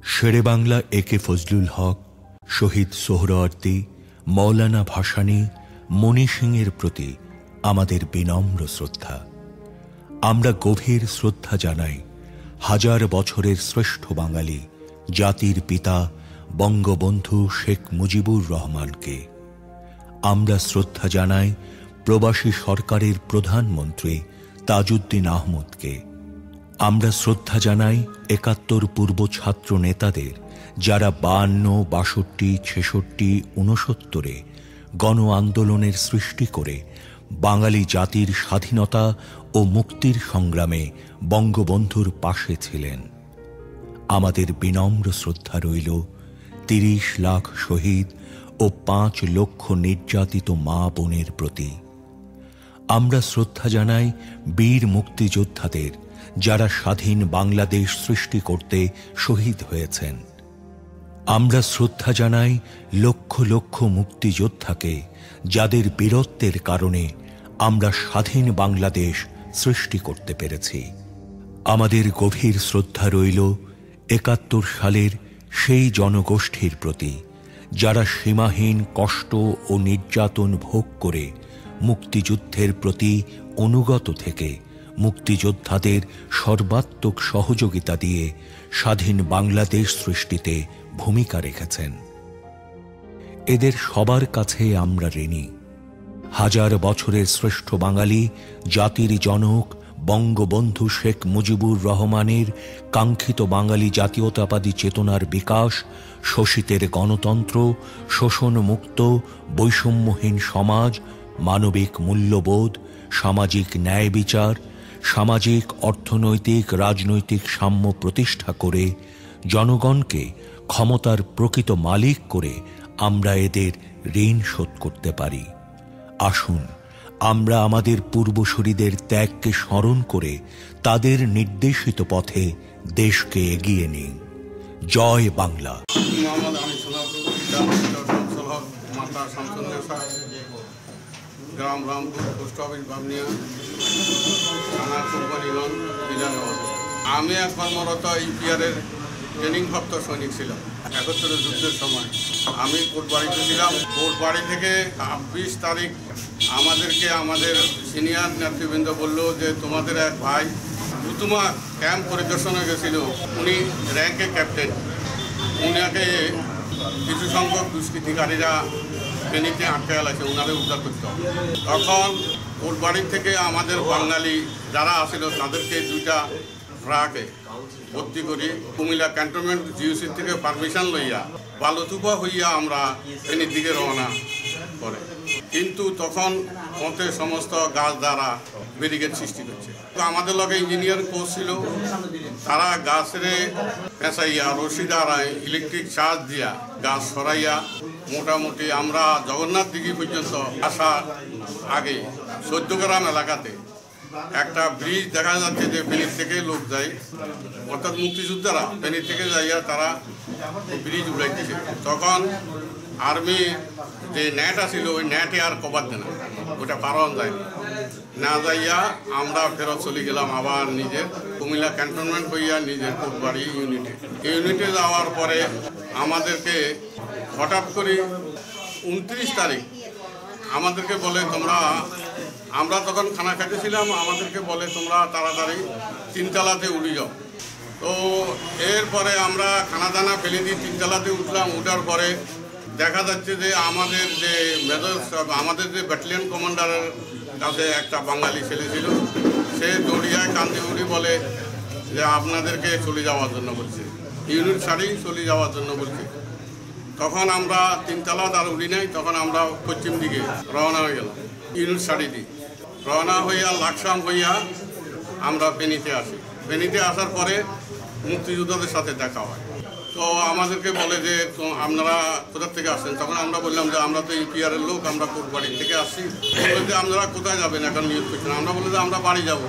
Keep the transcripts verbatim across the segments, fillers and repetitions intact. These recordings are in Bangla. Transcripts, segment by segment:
শেরে বাংলা এ কে ফজলুল হক, শহীদ সোহরাওয়ার্দী, মৌলানা ভাসানী, মণি সিংয়ের প্রতি আমাদের বিনম্র শ্রদ্ধা। আমরা গভীর শ্রদ্ধা জানাই হাজার বছরের শ্রেষ্ঠ বাঙালি জাতির পিতা বঙ্গবন্ধু শেখ মুজিবুর রহমানকে। আমরা শ্রদ্ধা জানাই প্রবাসী সরকারের প্রধানমন্ত্রী তাজউদ্দিন আহমদকে। আমরা শ্রদ্ধা জানাই একাত্তর পূর্ব ছাত্র নেতাদের, যারা বায়ান্ন, বাষট্টি, ছেষট্টি, ঊনসত্তরে গণ আন্দোলনের সৃষ্টি করে বাঙালি জাতির স্বাধীনতা ও মুক্তির সংগ্রামে বঙ্গবন্ধুর পাশে ছিলেন। আমাদের বিনম্র শ্রদ্ধা রইল তিরিশ লাখ শহীদ ও পাঁচ লক্ষ নির্যাতিত মা বোনের প্রতি। আমরা শ্রদ্ধা জানাই বীর মুক্তিযোদ্ধাদের, যারা স্বাধীন বাংলাদেশ সৃষ্টি করতে শহীদ হয়েছেন। আমরা শ্রদ্ধা জানাই লক্ষ লক্ষ মুক্তিযোদ্ধাকে, যাদের বীরত্বের কারণে আমরা স্বাধীন বাংলাদেশ সৃষ্টি করতে পেরেছি। আমাদের গভীর শ্রদ্ধা রইল একাত্তর সালের সেই জনগোষ্ঠীর প্রতি, যারা সীমাহীন কষ্ট ও নির্যাতন ভোগ করে মুক্তিযুদ্ধের প্রতি অনুগত থেকে মুক্তিযোদ্ধাদের সর্বাত্মক সহযোগিতা দিয়ে স্বাধীন বাংলাদেশ সৃষ্টিতে ভূমিকা রেখেছেন। এদের সবার কাছে আমরা ঋণী। হাজার বছরের শ্রেষ্ঠ বাঙালি জাতির জনক বঙ্গবন্ধু শেখ মুজিবুর রহমানের কাঙ্ক্ষিত বাঙালি জাতীয়তাবাদী চেতনার বিকাশ, শোষিতের গণতন্ত্র, শোষণমুক্ত বৈষম্যহীন সমাজ, মানবিক মূল্যবোধ, সামাজিক ন্যায় বিচার, সামাজিক অর্থনৈতিক রাজনৈতিক সাম্য প্রতিষ্ঠা করে জনগণকে ক্ষমতার প্রকৃত মালিক করে আমরা এদের ঋণ শোধ করতে পারি। আসুন আমরা আমাদের পূর্বসূরীদের ত্যাগকে স্মরণ করে তাদের নির্দেশিত পথে দেশকে এগিয়ে নিই। জয় বাংলা। গ্রাম রামপুর, পোস্ট অফিস বামনিয়া, থানা কোম্পানিগঞ্জ, জেলা নওয়াজ। আমি এক কর্মরত ইপিআরের ট্রেনিং প্রাপ্ত সৈনিক ছিলাম একাত্তরের যুদ্ধের সময়। আমি কোটবাড়িতে ছিলাম। কোটবাড়ি থেকে ছাব্বিশ তারিখ আমাদেরকে আমাদের সিনিয়র নেতৃবৃন্দ বলল যে তোমাদের এক ভাই উতুমা ক্যাম্প পরিদর্শনে গেছিল, উনি র্যাঙ্কে ক্যাপ্টেন, উনাকে কিছু সংখ্যক দুষ্কৃতিকারীরা ফেনীতে আটকে গেছে, ওনারে উদ্ধার করতে হবে। তখন কোটবাড়ির থেকে আমাদের বাঙালি যারা আসছিল তাদেরকে দুইটা ট্রাকে ভর্তি করি কুমিল্লা ক্যান্টনমেন্ট জিওসি থেকে পারমিশন লইয়া বালুতুপা হইয়া আমরা ফেনীর দিকে রওনা করে। কিন্তু তখন পথে সমস্ত গাছ দ্বারা ব্যারিকেড সৃষ্টি করছে। তো আমাদের লগে ইঞ্জিনিয়ার কোর্স ছিল, তারা গাছরে পেঁচাইয়া রশি দ্বারা ইলেকট্রিক চার্জ দিয়া গাছ সরাইয়া মোটামুটি আমরা জগন্নাথ দিঘি পর্যন্ত আসার আগে চৌদ্দগ্রাম এলাকাতে একটা ব্রিজ দেখা যাচ্ছে যে ফেনীর থেকে লোক যায়, অর্থাৎ মুক্তিযোদ্ধারা ফেনীর থেকে যাইয়া তারা ব্রিজ উড়াইতেছে। তখন আর্মি যে নেট আসিল ওই নেটে আর কভার দেয় না, ওটা পারন যায় না যাইয়া আমরা ফেরত চলে গেলাম আবার নিজের কুমিল্লা ক্যান্টনমেন্ট হইয়া নিজের কোটবাড়ি ইউনিটে। ইউনিটে যাওয়ার পরে আমাদেরকে হঠাৎ করে উনত্রিশ তারিখ আমাদেরকে বলে তোমরা, আমরা তখন খানা খাইতেছিলাম, আমাদেরকে বলে তোমরা তাড়াতাড়ি তিনতলাতে উঠে যাও। তো এরপরে আমরা খানা দানা ফেলে দিয়ে তিনতলাতে উঠলাম। উঠার পরে দেখা যাচ্ছে যে আমাদের যে মেজর আমাদের যে ব্যাটালিয়ন কমান্ডারের কাছে একটা বাঙালি ছেলে ছিল, সে দৌড়িয়ায় কান্দি উড়ি বলে যে আপনাদেরকে চলে যাওয়ার জন্য বলছে, ইউনিট ছাড়ি চলে যাওয়ার জন্য বলছে। তখন আমরা তিনতলা তার উড়ি নাই, তখন আমরা পশ্চিম দিকে রওনা হয়ে গেলাম ইউনিট ছাড়ি দিই। রওনা হইয়া লাকসাম হইয়া আমরা ফেনীতে আসি। ফেনীতে আসার পরে মুক্তিযোদ্ধাদের সাথে দেখা হয়। তো আমাদেরকে বলে যে তো আপনারা কোথার থেকে আসছেন? তখন আমরা বললাম যে আমরা তো ইপিআরের লোক, আমরা কোটবাড়ি থেকে আসছি। বলে যে আপনারা কোথায় যাবেন এখন নিয়োগ করছেন? আমরা বলে যে আমরা বাড়ি যাব।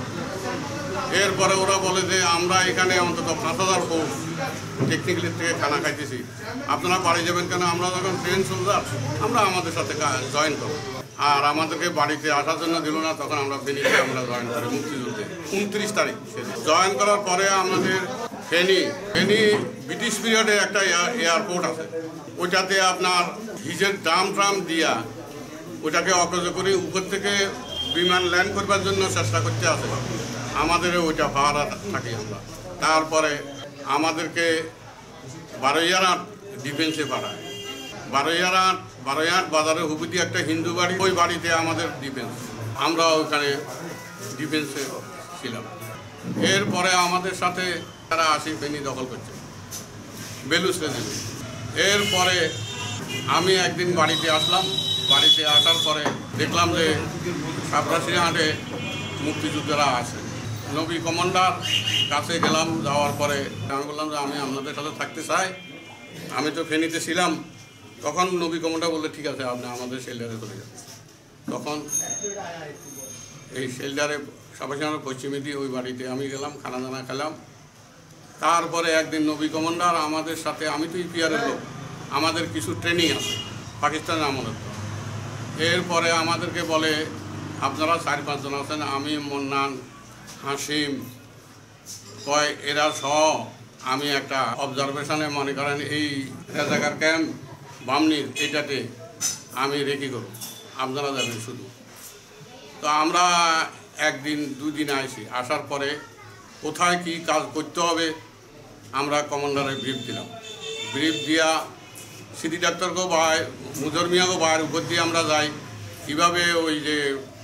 এরপরে ওরা বলে যে আমরা এখানে অন্তত পাঁচ হাজার ফোর্স টেকনিক্যালের থেকে খানা খাইতেছি, আপনারা বাড়ি যাবেন কেন? আমরা যখন ট্রেন সোলজার, আমরা আমাদের সাথে জয়েন করব। আর আমাদেরকে বাড়িতে আসার জন্য দিল না। তখন আমরা ফেনীতে আমরা জয়েন করি মুক্তিযুদ্ধে উনত্রিশ তারিখ। জয়েন করার পরে আমাদের ফেনী ফেনী ব্রিটিশ পিরিয়ডে একটা এয়ারপোর্ট আছে, ওইটাতে আপনার হিজের ড্রাম ট্রাম দিয়া ওটাকে অকেজ করে উপর থেকে বিমান ল্যান্ড করবার জন্য চেষ্টা করতে আসে, আমাদের ওইটা পাহারা থাকি আমরা। তারপরে আমাদেরকে বারোইয়ারহাট ডিফেন্সে পাঠায়, বারোইয়ারহাট বারোইয়ারহাট বাজারে হুবুদি একটা হিন্দু বাড়ি, ওই বাড়িতে আমাদের ডিফেন্স, আমরা ওখানে ডিফেন্সে ছিলাম। এরপরে আমাদের সাথে তারা আসি ফেনী দখল করছে, বেলুসে দিল। এরপরে আমি একদিন বাড়িতে আসলাম, বাড়িতে আসার পরে দেখলাম যে সাবরাশিহাটে মুক্তিযোদ্ধারা আছে। নবী কমান্ডার কাছে গেলাম, যাওয়ার পরে আমি বললাম যে আমি আপনাদের সাথে থাকতে চাই, আমি তো ফেনীতে ছিলাম। তখন নবী কমান্ডার বললে ঠিক আছে আপনি আমাদের শেল্টারে চলে যান। তখন এই শেল্টারে সাবরাশিহাটের পশ্চিমে দিয়ে ওই বাড়িতে আমি গেলাম, খানা দানা খেলাম। তারপরে একদিন নবী কমান্ডার আমাদের সাথে, আমি তো ইপিআরের লোক, আমাদের কিছু ট্রেনিং আছে পাকিস্তানের আমলের। এরপরে আমাদেরকে বলে আপনারা চার পাঁচজন আছেন, আমি মন্নান, হাসিম, কয় এরা সহ আমি একটা অবজারভেশনে মনে করেন এই রাজাকার ক্যাম্প বামনির এইটাতে আমি রেখি করব, আপনারা যাবেন শুধু। তো আমরা একদিন দুদিন আসি, আসার পরে কোথায় কি কাজ করতে হবে আমরা কমান্ডারে ব্রিফ দিলাম। ব্রিফ দিয়া সিটি ডাক্তারকেও বা মুজর মিয়াকেও বাইরের উপর দিয়ে আমরা যাই, কীভাবে ওই যে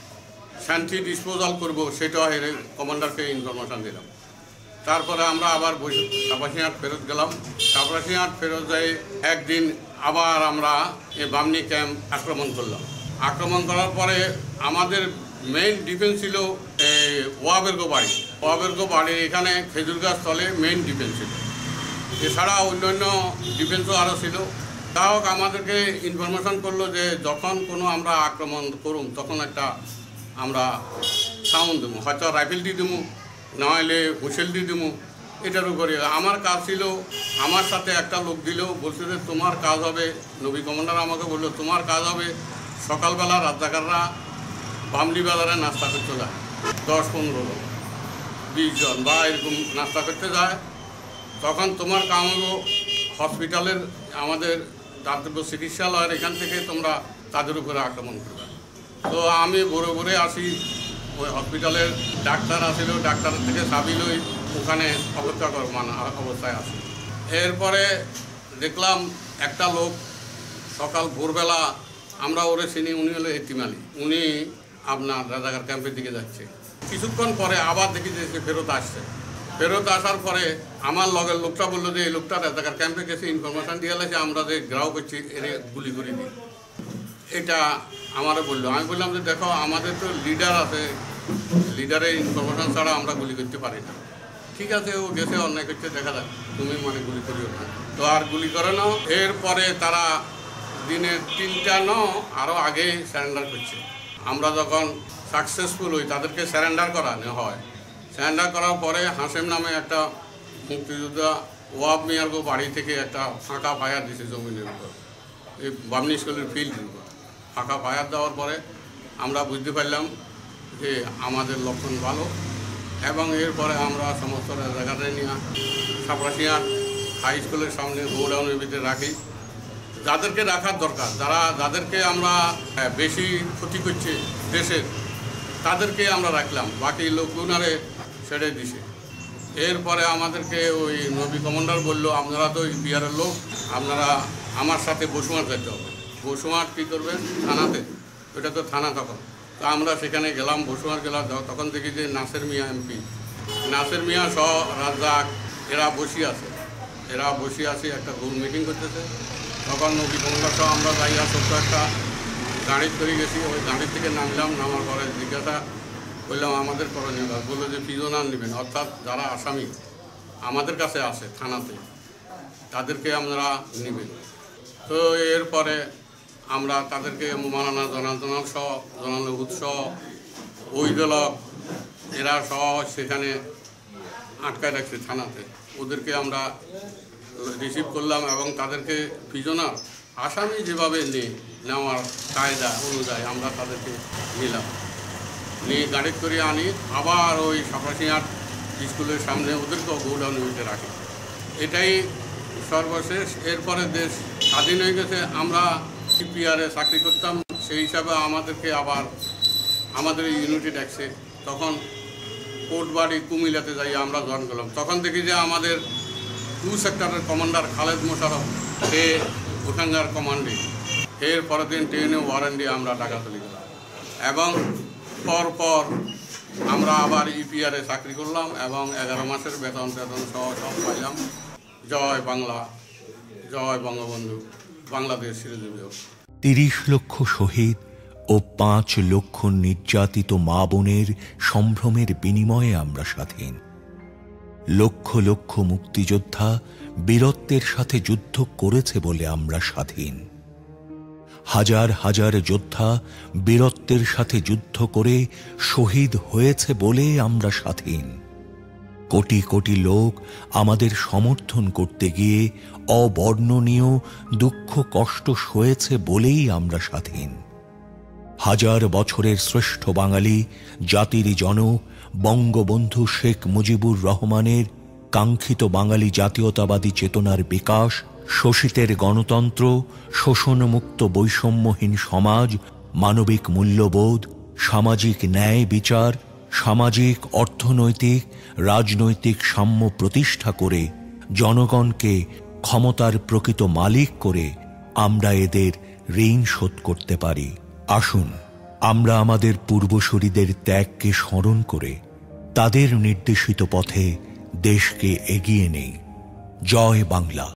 শান্তি ডিসপোজাল করব সেটা কমান্ডারকে ইনফরমেশান দিলাম। তারপরে আমরা আবার বসে সাবরাশিহাট ফেরত গেলাম। সাবরাশিহাট ফেরত যাই একদিন আবার আমরা এই বামনি ক্যাম্প আক্রমণ করলাম। আক্রমণ করার পরে আমাদের মেইন ডিফেন্স ছিল এই ওয়াবেরগো বাড়ি, ওয়াবেরগো বাড়ির এখানে খেজুর গাছ তলে মেইন ডিফেন্স ছিল। এছাড়া অন্যান্য ডিফেন্সও আরও ছিল। তা হোক আমাদেরকে ইনফরমেশন করলো যে যখন কোনো আমরা আক্রমণ করুম তখন একটা আমরা সাউন্ড দেবো, হয়তো রাইফেল দিয়ে দেবো, নাহলে হুইসেল দিয়ে দেবো। এটার উপরে আমার কাজ ছিল। আমার সাথে একটা লোক দিল, বলছে যে তোমার কাজ হবে, নবী কমান্ডার আমাকে বললো তোমার কাজ হবে সকালবেলা রাজাকাররা বামলি বাজারে নাস্তা করতে যায়, দশ পনেরো লোক বিশ জন বা এরকম নাস্তা করতে যায়। তখন তোমার কাম হলো হসপিটালের আমাদের দাতব্য চিকিৎসালয়ের এখান থেকে তোমরা তাদের উপরে আক্রমণ করবে। তো আমি ভোরে ভোরে আসি, ওই হসপিটালের ডাক্তার আসিল, ডাক্তারের থেকে সাবিল ওই ওখানে অপেক্ষা কর মান অবস্থায় আসি। এরপরে দেখলাম একটা লোক সকাল ভোরবেলা, আমরা ওরে চিনি, উনি হলো এতিম আলী, উনি আপনার রাজাকার ক্যাম্পের দিকে যাচ্ছে। কিছুক্ষণ পরে আবার দেখি যে সে ফেরত আসছে। ফেরত আসার পরে আমার লগের লোকটা বললো যে এই লোকটা রাজাকার ক্যাম্পে গেছে, ইনফরমেশান দিয়ে গেছে আমরা যে গ্রাও করছি এর গুলি করে দিই, এটা আমারও বললো। আমি বললাম যে দেখো আমাদের তো লিডার আছে, লিডারের ইনফরমেশান ছাড়া আমরা গুলি করতে পারি না। ঠিক আছে ও গেছে, অন্যায় করতে দেখা যাক, তুমি মানে গুলি করিও না। তো আর গুলি করে নাও। এরপরে তারা দিনের তিনটা ন আরও আগে স্যারেন্ডার করছে। আমরা যখন সাকসেসফুল হই তাদেরকে স্যারেন্ডার করানো হয়। স্যারেন্ডার করার পরে হাসেম নামে একটা মুক্তিযোদ্ধা ওয়াব মিয়ারগো বাড়ি থেকে একটা ফাঁকা ফায়ার দিছে জমিনের উপর, এই বামনি স্কুলের ফিল্ডের উপর ফাঁকা ফায়ার দেওয়ার পরে আমরা বুঝতে পারলাম যে আমাদের লক্ষণ ভালো। এবং এরপরে আমরা সমস্ত জায়গাটায় নিয়ে সাবরাশিহাট হাই স্কুলের সামনে গোডাউনের ভিতরে রাখি, যাদেরকে রাখার দরকার, যারা যাদেরকে আমরা বেশি ক্ষতি করছে দেশের, তাদেরকে আমরা রাখলাম, বাকি লোকগুনারে ছেড়ে দিছে। এরপরে আমাদেরকে ওই নবী কমান্ডার বললো আপনারা তো বিহারের লোক, আপনারা আমার সাথে বসুমাঠ যেতে হবে। বসুমাঠ কী করবেন? থানাতে, ওটা তো থানা। তখন তো আমরা সেখানে গেলাম, বসুমাঠ গেলাম। তখন দেখি যে নাসের মিয়া এমপি, নাসের মিয়া সহ রাজ্জাক এরা বসে আছে, এরা বসে আছে একটা গোল মিটিং করতেছে। তখন নবী কমান্ডার সহ আমরা যাইয়া ছোট্ট একটা গাড়ি করে গেছি। ওই গাড়ির থেকে নামলাম, নামার পরে জিজ্ঞাসা বললাম আমাদের করণীয় কাজ। বললো যে প্রিজনার নেবেন, অর্থাৎ যারা আসামি আমাদের কাছে আসে থানাতে তাদেরকে আমরা নেবেন। তো এরপরে আমরা তাদেরকে মাওলানা জনাল সহ জনাল উৎসহ ওইদলক এরা সহ সেখানে আটকায় রাখছি থানাতে। ওদেরকে আমরা রিসিভ করলাম এবং তাদেরকে প্রিজনার আসামি যেভাবে নিয়ে নেওয়ার কায়দা অনুযায়ী আমরা তাদেরকে নিলাম, নিয়ে গাড়ি করে আনি। আবার ওই সাবরাশিহাট স্কুলের সামনে ওদেরকেও গোডাউন ইউনিটে রাখে। এটাই সর্বশেষ। এরপরে দেশ স্বাধীন হয়ে গেছে, আমরা ইপিআরে চাকরি করতাম, সেই হিসাবে আমাদেরকে আবার আমাদের ইউনিটে ডাকছে। তখন কোটবাড়ি কুমিল্লাতে যাই আমরা জয়েন করলাম। তখন দেখি যে আমাদের টু সেক্টরের কমান্ডার খালেদ মোশারফ, সে ওখানকার কমান্ডে। এর পরের দিন ট্রেনে ওয়ারেন্টি আমরা টাকা তুলে গেলাম এবং পরপর আমরা আবার ইপিআরে চাকরি করলাম এবং এগারো মাসের বেতন বেতন সহ সব পাইলাম। জয় বাংলা, জয় বঙ্গবন্ধু, বাংলাদেশ চিরজীবী হোক। তিরিশ লক্ষ শহীদ ও পাঁচ লক্ষ নির্যাতিত মা বোনের সম্ভ্রমের বিনিময়ে আমরা স্বাধীন। লক্ষ লক্ষ মুক্তিযোদ্ধা বীরত্বের সাথে যুদ্ধ করেছে বলে আমরা স্বাধীন। হাজার হাজার যোদ্ধা বীরত্বের সাথে যুদ্ধ করে শহীদ হয়েছে বলে আমরা স্বাধীন। কোটি কোটি লোক আমাদের সমর্থন করতে গিয়ে অবর্ণনীয় দুঃখ কষ্ট সয়েছে বলেই আমরা স্বাধীন। হাজার বছরের শ্রেষ্ঠ বাঙালি জাতির জনক বঙ্গবন্ধু শেখ মুজিবুর রহমানের কাঙ্ক্ষিত বাঙালি জাতীয়তাবাদী চেতনার বিকাশ, শোষিতের গণতন্ত্র, শোষণমুক্ত বৈষম্যহীন সমাজ, মানবিক মূল্যবোধ, সামাজিক ন্যায় বিচার, সামাজিক অর্থনৈতিক রাজনৈতিক সাম্য প্রতিষ্ঠা করে জনগণকে ক্ষমতার প্রকৃত মালিক করে আমরা এদের ঋণ শোধ করতে পারি। আসুন আমরা আমাদের পূর্বসূরীদের ত্যাগকে স্মরণ করে তাদের নির্দেশিত পথে দেশকে এগিয়ে নেই। জয় বাংলা।